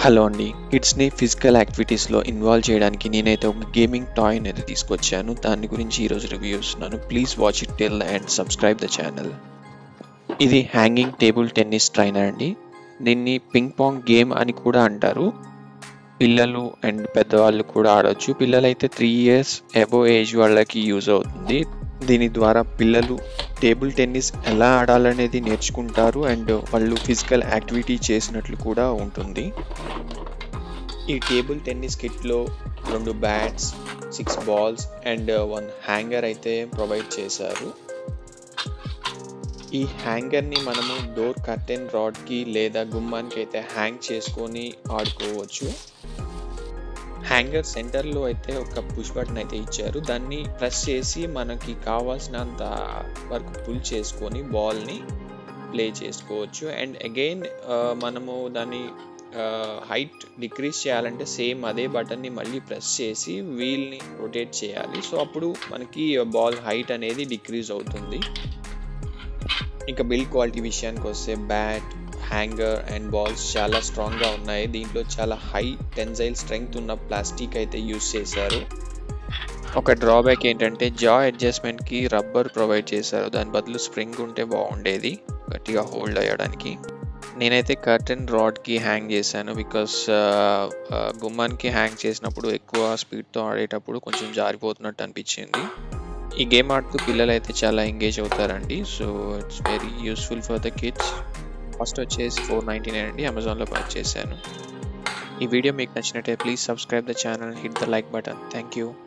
Hello అండి. కిడ్స్‌ని physical యాక్టివిటీస్‌లో involve చేయడానికి నేనైతే ఒక గేమింగ్ టాయ్‌ని అయితే తీసుకొచ్చాను. దాని గురించి ఈరోజు రివ్యూ ఇస్తున్నాను. Please watch it till and subscribe the channel. ఇది హ్యాంగింగ్ టేబుల్ టెన్నిస్ ట్రైనర్ అండి. దీన్ని పింగ్ పాంగ్ గేమ్ అని కూడా అంటారు. పిల్లలు అండ్ పెద్దవాళ్ళు కూడా ఆడొచ్చు. పిల్లలైతే 3 years అబోవ్ ఏజ్ వాళ్ళకి యూజ్ అవుతుంది. దీని ద్వారా పిల్లలు టేబుల్ టెన్నిస్ ఎలా ఆడాలనేది నేర్చుకుంటారు అండ్ వాళ్ళు ఫిజికల్ యాక్టివిటీ చేసినట్లు కూడా ఉంటుంది. ఈ టేబుల్ టెన్నిస్ కిట్లో 2 బ్యాట్స్, 6 balls అండ్ 1 హ్యాంగర్ అయితే ప్రొవైడ్ చేశారు. ఈ హ్యాంగర్ని మనము డోర్ కర్టెన్ రాడ్కి లేదా గుమ్మానికి అయితే హ్యాంగ్ చేసుకొని ఆడుకోవచ్చు. హ్యాంగర్ సెంటర్లో అయితే ఒక పుష్ బటన్ అయితే ఇచ్చారు. దాన్ని ప్రెస్ చేసి మనకి కావాల్సినంత వరకు పుల్ చేసుకొని బాల్ని ప్లే చేసుకోవచ్చు. అండ్ అగైన్ మనము దాన్ని హైట్ డిక్రీజ్ చేయాలంటే సేమ్ అదే బటన్ని మళ్ళీ ప్రెస్ చేసి వీల్ని రొటేట్ చేయాలి. సో అప్పుడు మనకి బాల్ హైట్ అనేది డిక్రీజ్ అవుతుంది. ఇంకా బిల్డ్ క్వాలిటీ విషయానికి వస్తే బ్యాట్, హ్యాంగర్ అండ్ బాల్స్ చాలా స్ట్రాంగ్గా ఉన్నాయి. దీంట్లో చాలా హై టెన్సైల్ స్ట్రెంగ్త్ ఉన్న ప్లాస్టిక్ అయితే యూజ్ చేశారు. ఒక డ్రాబ్యాక్ ఏంటంటే జా అడ్జస్ట్మెంట్కి రబ్బర్ ప్రొవైడ్ చేశారు. దాని బదులు స్ప్రింగ్ ఉంటే బాగుండేది గట్టిగా హోల్డ్ అయ్యడానికి. నేనైతే కర్టెన్ రాడ్కి హ్యాంగ్ చేశాను బికాస్ గుమ్మానికి హ్యాంగ్ చేసినప్పుడు ఎక్కువ స్పీడ్తో ఆడేటప్పుడు కొంచెం జారిపోతున్నట్టు అనిపించింది. ఈ గేమ్ ఆడుతూ పిల్లలు అయితే చాలా ఎంగేజ్ అవుతారండి. So it's very useful for the kids. Cost వచ్చేసి $4.99 అండి. అమెజాన్లో పర్చేస్ చేశాను. ఈ వీడియో మీకు నచ్చినట్లయితే please subscribe the channel, hit the like button. Thank you.